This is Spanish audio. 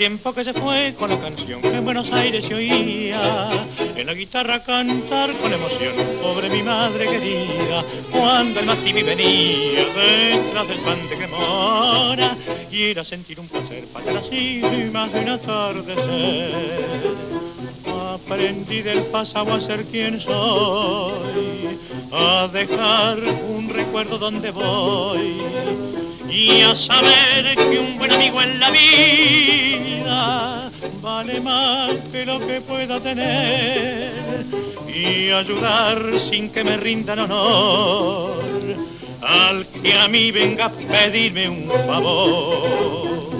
tiempo que se fue con la canción que en Buenos Aires se oía, en la guitarra cantar con emoción, pobre mi madre querida, cuando el Matibi venía detrás del pan de Cremona, y era sentir un placer para las cimas de un atardecer. Aprendí del pasado a ser quien soy, a dejar un recuerdo donde voy, y a saber que un buen amigo en la vida vale más que lo que pueda tener, y ayudar sin que me rindan honor al que a mí venga a pedirme un favor.